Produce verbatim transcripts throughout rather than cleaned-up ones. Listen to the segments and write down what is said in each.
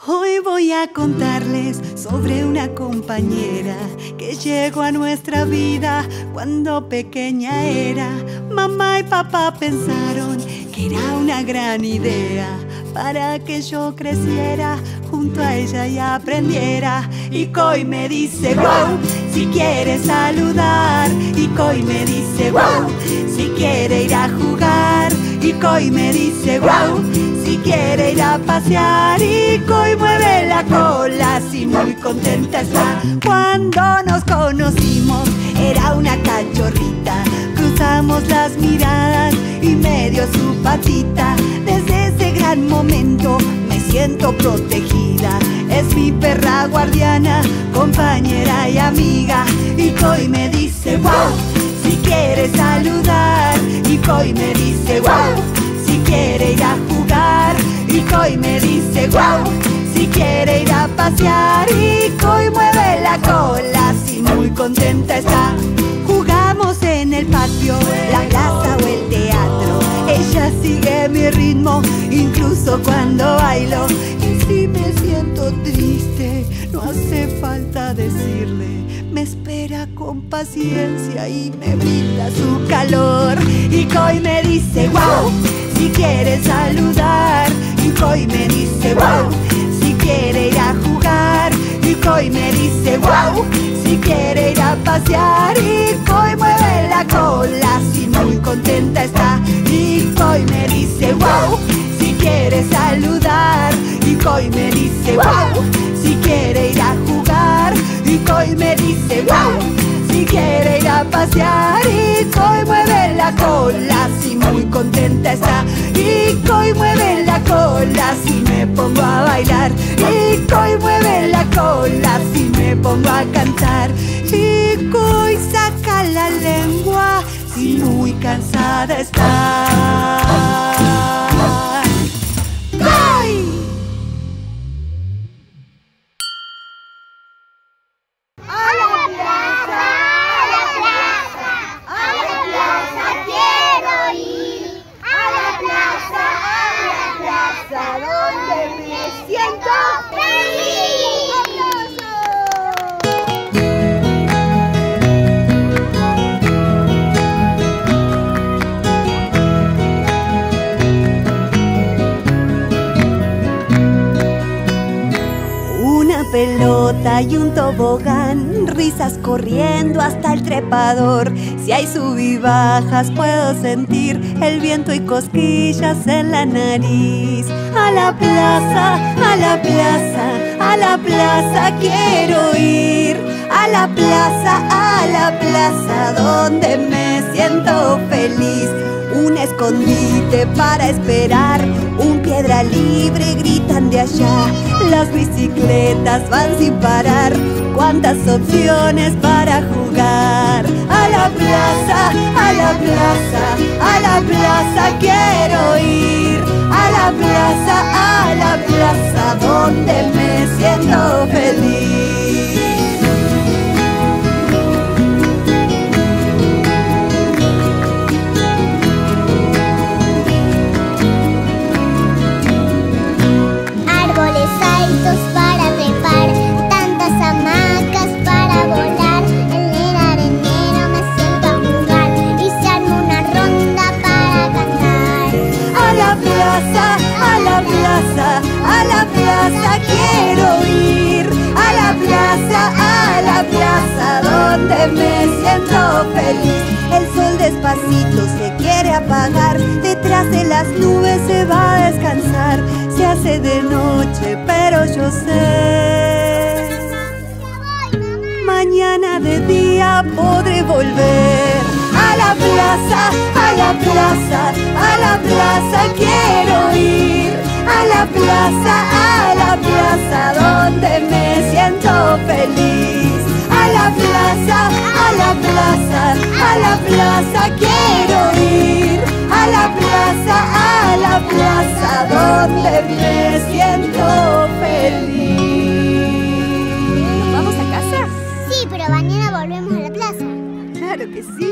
Hoy voy a contarles sobre una compañera que llegó a nuestra vida cuando pequeña era. Mamá y papá pensaron que era una gran idea para que yo creciera junto a ella y aprendiera. Y Coy me dice wow, si quiere saludar. Y Coy me dice wow, si quiere ir a jugar. Y Coy me dice wow, si quiere ir a pasear. Y Coy mueve la cola, así muy contenta está. Cuando nos conocimos era una cachorrita, cruzamos las miradas y me dio su patita. Desde ese gran momento me siento protegida. Es mi perra guardiana, compañera y amiga. Y Coy me dice wow, si quiere saludar. Y Coy me dice wow, si quiere ir a jugar. Y Coy me dice wow, si quiere ir a pasear. Y Coy mueve la cola, así muy contenta está. Jugamos en el patio, la plaza o el teatro. Ella sigue mi ritmo, incluso cuando bailo. Y si me siento triste, no hace falta decirle. Me espera con paciencia y me brinda su calor. Y Coy me dice wow, si quiere saludar. Y Coy me dice wow, si quiere ir a jugar. Y Coy me dice wow, si quiere ir a pasear. Y Coy mueve la cola, así muy contenta está. Y Coy me dice wow, si quiere saludar. Y Coy me dice wow, si quiere ir a jugar. Y Coy me dice wow, si quiere ir a pasear. Y Coy mueve la cola, así muy contenta está. Y Coy mueve la cola, si me pongo a bailar. Y Coy mueve la cola, si me pongo a cantar. Y Coy saca la lengua, si muy cansada está. ¡Coy! Pelota y un tobogán, risas corriendo hasta el trepador. Si hay sub y bajas puedo sentir el viento y cosquillas en la nariz. A la plaza, a la plaza, a la plaza quiero ir. A la plaza, a la plaza donde me siento feliz. Un escondite para esperar, un piedra libre gritan de allá. Las bicicletas van sin parar, cuántas opciones para jugar. A la plaza, a la plaza, a la plaza quiero ir. A la plaza, a la plaza donde me siento feliz. Para trepar, tantas hamacas para volar. En el arenero me siento a jugar y se arma una ronda para cantar. A la plaza, a la plaza, a la plaza quiero ir. A la plaza, a la plaza donde me siento feliz. El sol despacito se quiere apagar, detrás de las nubes se va a descansar. Se hace de noche, pero yo sé, mañana de día podré volver. A la plaza, a la plaza, a la plaza quiero ir. A la plaza, a la plaza donde me siento feliz. A la plaza, a la plaza, a la plaza quiero ir. A la plaza, a la plaza donde me siento feliz. ¿Nos vamos a casa? Sí, pero mañana volvemos a la plaza. Claro que sí.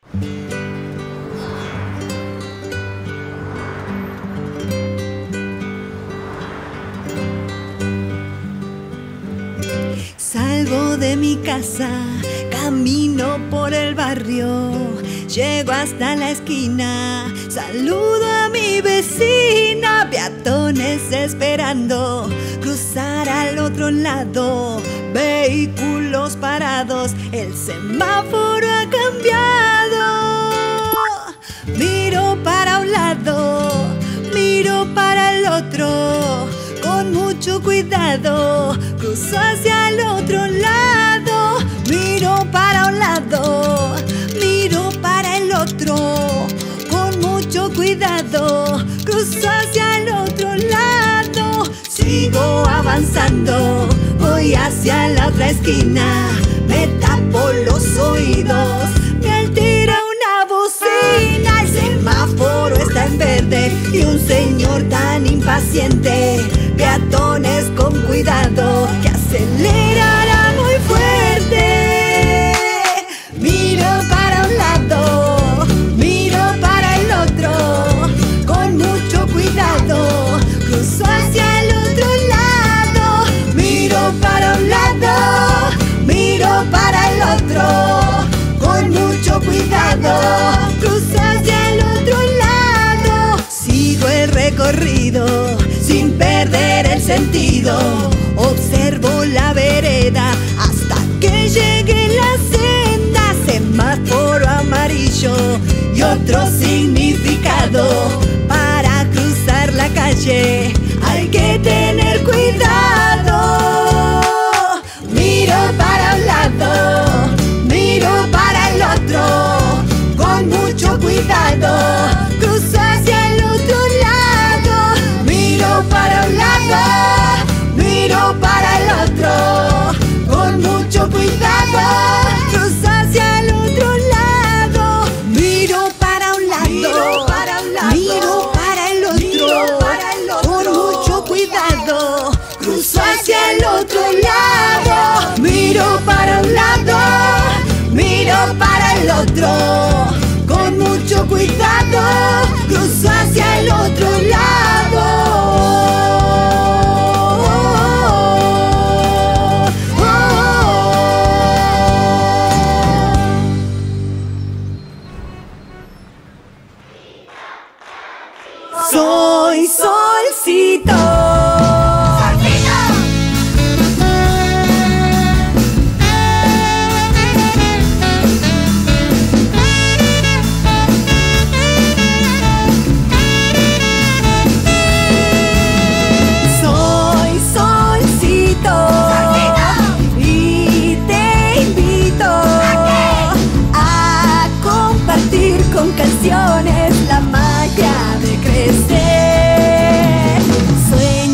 Salgo de mi casa, camino por el barrio, llego hasta la esquina, saludo a mi vecina, peatones esperando cruzar al otro lado, vehículos parados, el semáforo ha cambiado. Miro para un lado, miro para el otro, con mucho cuidado, cruzo hacia el otro lado. Miro para un lado, miro para el otro, con mucho cuidado, cruzo hacia el otro lado. Sigo avanzando, voy hacia la otra esquina, me tapo los oídos, me altera una bocina. El semáforo está en verde y un señor tan impaciente, peatones con cuidado, que acelerará muy fuerte. Miro para un lado, miro para el otro, con mucho cuidado, cruzo hacia el otro lado. Miro para un lado, miro para el otro, con mucho cuidado, cruzo hacia el otro lado. Sigo el recorrido sin perder el sentido, observo la vereda hasta que llegue la senda. Semáforo amarillo y otro significado, para cruzar la calle hay que tener cuidado. Miro para un lado, miro para el otro, con mucho cuidado, cruzo hacia el otro lado. Miro para un lado, miro para el otro, con mucho cuidado, cruzo hacia el otro lado. Miro para un lado, miro para un lado, miro para el otro, miro para el otro, con mucho cuidado, cruzo hacia el otro lado. Miro para un lado, miro para el otro, con mucho cuidado, cruzo hacia el otro lado. Soy Solcito. Con canciones la magia de crecer. Sueño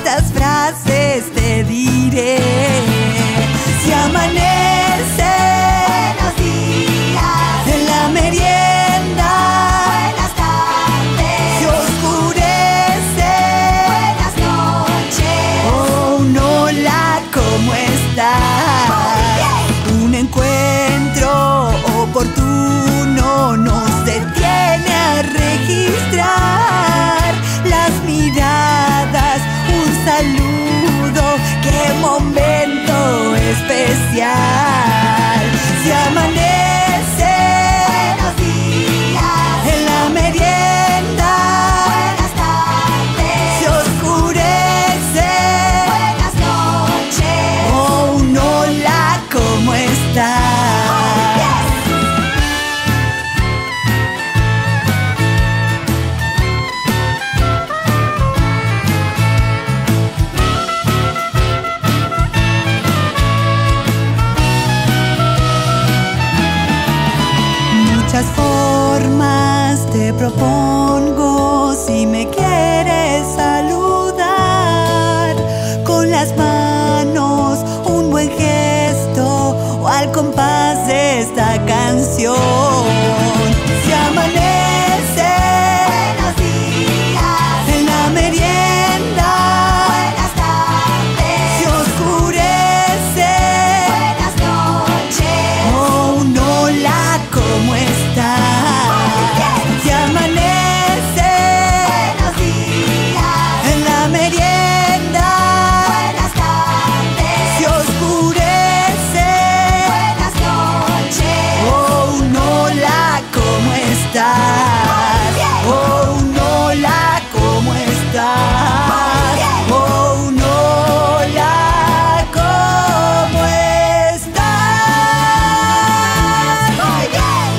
estas frases te diré. Si amanece, buenos días. En la merienda, buenas tardes. Si oscurece, buenas noches. Oh, un hola, ¿cómo estás? Un encuentro oportuno nos detiene a registrar las miradas, un saludo, qué momento especial. Si amanece, buenos días. En la merienda, buenas tardes. Si oscurece, buenas noches. Oh, un hola, ¿cómo estás? Muchas formas te propongo si me quieres saludar. Con las manos, un buen gesto o al compás de esta canción. Si amanece, buenos días. En la merienda, buenas tardes. Si oscurece, buenas noches. Oh, un hola, ¿cómo estás? Si amanece, buenos días. En la merienda, buenas tardes. Si oscurece, buenas noches. Oh, un hola, ¿cómo estás? Oh, un hola, ¿cómo estás? Oh, un hola, ¿cómo estás? Muy bien.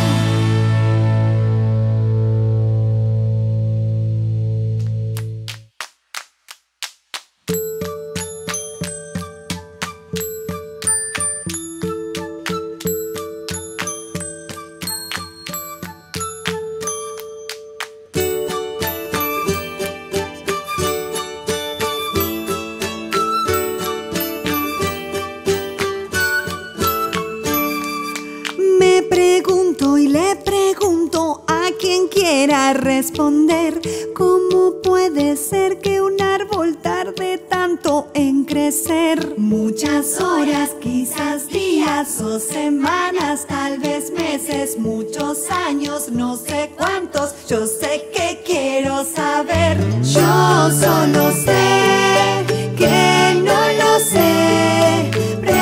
Me pregunto y le pregunto a quien quiera responder, ¿cómo puede ser que un árbol tarde tanto en crecer? Muchas horas, quizás días o semanas, tal vez meses, muchos años, no sé cuántos. Yo sé que quiero saber. Yo solo sé que no lo sé.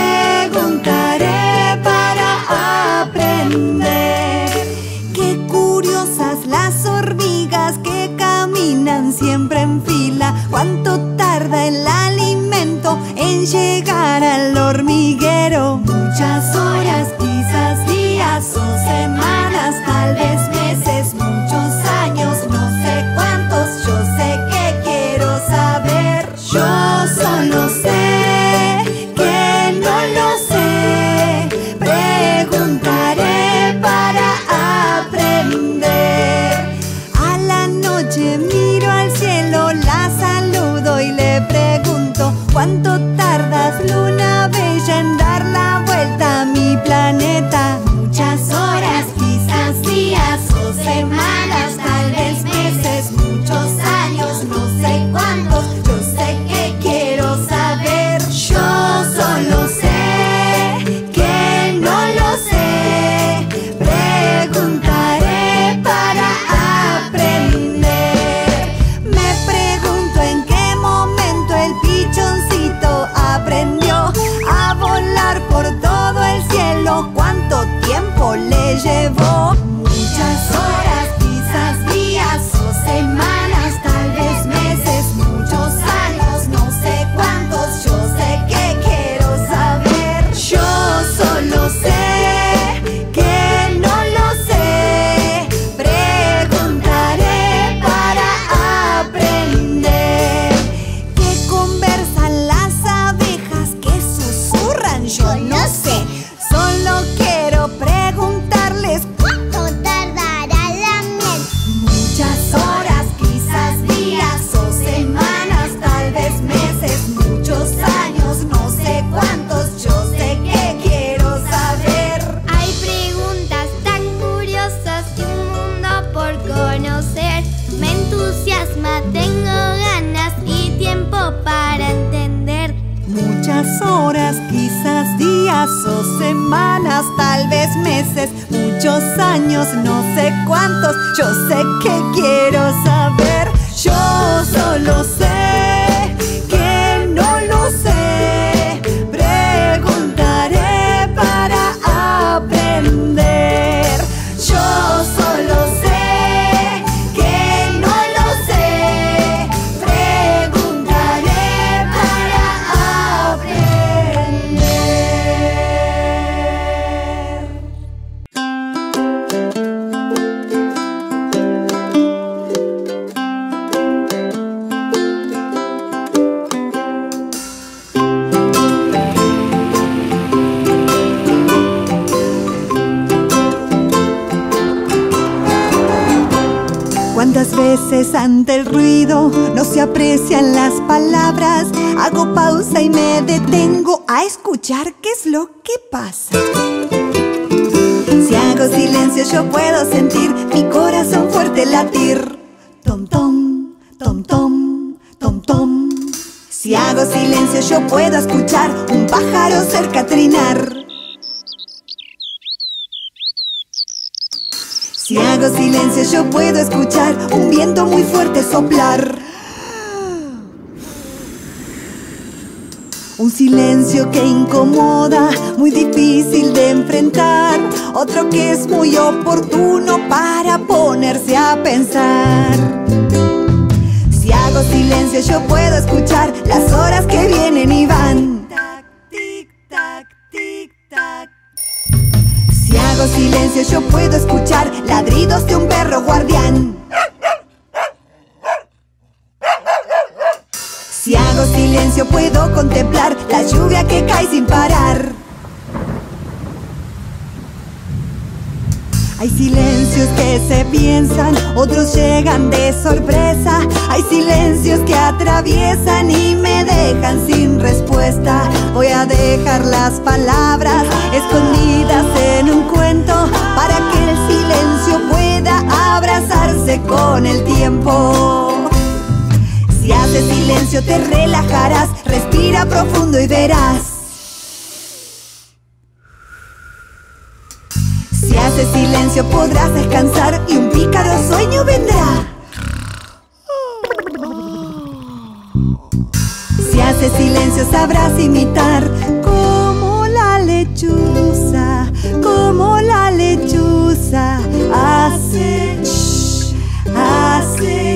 Preguntaré para aprender. Qué curiosas las hormigas que caminan siempre en fila. Cuánto tarda el alimento en llegar al hormiguero. Muchas horas, quizás días o semanas, tal vez meses, muchos años, no sé cuántos. Yo sé que quiero saber. Yo solo sé que no lo sé. Preguntaré para aprender. A la noche miro al cielo, la saludo y le pregunto, ¿cuánto tardas, luna bella, en dar la vuelta a mi planeta? Muchas horas, quizás días o semanas, tal vez meses, muchos años, no sé cuántos. Yo sé que quiero saber. Yo solo sé que no lo sé. Preguntaré para aprender. Me pregunto en qué momento el pichoncito semanas, tal vez meses, muchos años, no sé cuántos. Yo sé que quiero saber. Yo solo sé que no lo sé. Preguntaré para aprender. Yo solo sé que no lo sé. Preguntaré para aprender. ¿Cuántas veces ante el ruido no se aprecian las palabras? Hago pausa y me detengo a escuchar qué es lo que pasa. Si hago silencio yo puedo sentir mi corazón fuerte latir. Tom, tom, tom, tom, tom, tom. Si hago silencio yo puedo escuchar un pájaro cerca trinar. Si hago silencio yo puedo escuchar un viento muy fuerte soplar. Un silencio que incomoda, muy difícil de enfrentar. Otro que es muy oportuno para ponerse a pensar. Si hago silencio yo puedo escuchar las horas que vienen y van. Tac, tic, tac, tic, tac. Si hago silencio yo puedo escuchar ladridos de un perro guardián. Si hago silencio puedo contemplar la lluvia que cae sin parar. Hay silencios que se piensan, otros llegan de sorpresa. Hay silencios que atraviesan y me dejan sin respuesta. Voy a dejar las palabras escondidas en un cuento para que el silencio pueda abrazarse con el tiempo. Si haces silencio te relajarás, respira profundo y verás. Si haces silencio podrás descansar y un pícaro sueño vendrá. Si haces silencio sabrás imitar como la lechuza, como la lechuza hace, shh, hace.